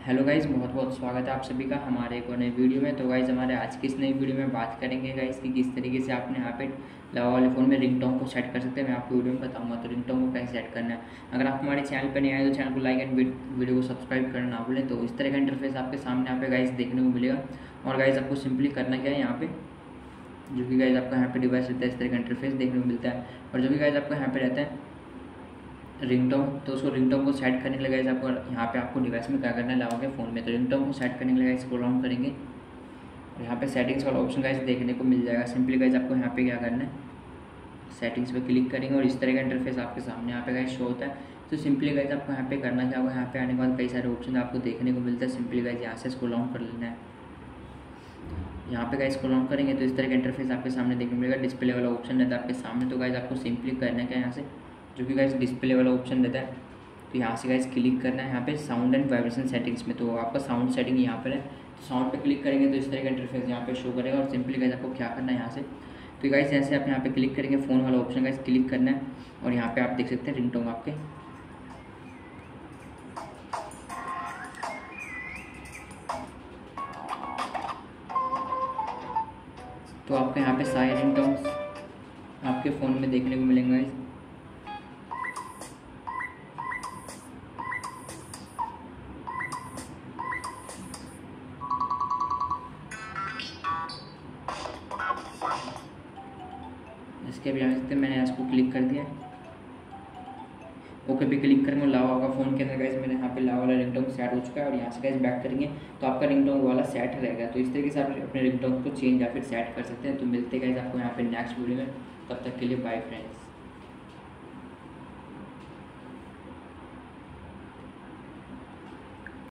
Hello guys, बहुत बहुत स्वागत है आप सभी का हमारे एक और नई वीडियो में। तो गाइज़ हमारे आज की इस नई वीडियो में बात करेंगे गाइज़ कि किस तरीके से आपने यहाँ पे लावा वाले फ़ोन में रिंगटोन को सेट कर सकते हैं। मैं आपको वीडियो में बताऊंगा तो रिंगटोन को कैसे सेट करना है। अगर आप हमारे चैनल पर नहीं आए तो चैनल को लाइक एंड वीडियो को सब्सक्राइब करना ना भूलें। तो इस तरह का इंटरफेस आपके सामने यहाँ पे गाइज़ देखने को मिलेगा। और गाइज़ आपको सिंपली करना क्या है यहाँ पे, जो कि गाइज़ आपका यहाँ पे डिवाइस रहता है, इस तरह का इंटरफेस देखने को मिलता है। और जो कि गाइज़ आपको यहाँ पे रहता है रिंगटोन, तो उसको रिंगटोन को सेट करने के लिए गाइस आपको यहाँ पे आपको डिवाइस में क्या करना है, लाओगे फ़ोन में। तो रिंगटोन को सेट करने के लिए गाइस स्क्रॉल ऑन करेंगे और यहाँ पे सेटिंग्स वाला ऑप्शन गाइस देखने को मिल जाएगा। सिंपली गाइस आपको यहाँ पे क्या करना है, सेटिंग्स पे क्लिक करेंगे और इस तरह का इंटरफेस आपके सामने यहाँ पे गाइस शो होता है। तो सिंपली गाइस आपको यहाँ पे करना क्या होगा, यहाँ पे आने के बाद कई सारे ऑप्शन आपको देखने को मिलता है। सिंपली गाइस यहाँ से स्क्रॉल ऑन कर लेना है। यहाँ पे गाइस स्क्रॉल ऑन करेंगे तो इस तरह का इंटरफेस आपके सामने देखने को मिलेगा। डिस्प्ले वाला ऑप्शन रहता है आपके सामने। तो गाइस आपको सिंपली करना क्या है, यहाँ से जो कि गाइस डिस्प्ले वाला ऑप्शन रहता है, तो यहाँ से गाइस क्लिक करना है यहाँ पे साउंड एंड वाइब्रेशन सेटिंग्स में। तो आपका साउंड सेटिंग यहाँ पर है, तो साउंड पे क्लिक करेंगे तो इस तरह का इंटरफेस यहाँ पे शो करेगा। और सिंपली गाइस आपको क्या करना है, यहाँ से तो गाइस जैसे आप यहाँ पे क्लिक करेंगे फ़ोन वाला ऑप्शन गाइस क्लिक करना है और यहाँ पे आप देख सकते हैं रिंगटोन आपके तो आपको यहाँ पे सारे रिंगटोन्स आपके फ़ोन में देखने को मिलेंगे गाइस। इसके भी जान सकते हैं, मैंने इसको क्लिक कर दिया, ओके पे क्लिक करेंगे। लावा का फ़ोन के अंदर गाइस मेरे यहाँ पे लावा वाला रिंगटोन सेट हो चुका है। और यहाँ से गाइस बैक करेंगे तो आपका रिंगटोन वाला सेट रहेगा। तो इस तरीके से आप अपने रिंगटोन को चेंज या फिर सेट कर सकते हैं। तो मिलते गाइस आपको यहाँ पे नेक्स्ट वीडियो में, तब तक के लिए बाय फ्रेंड्स।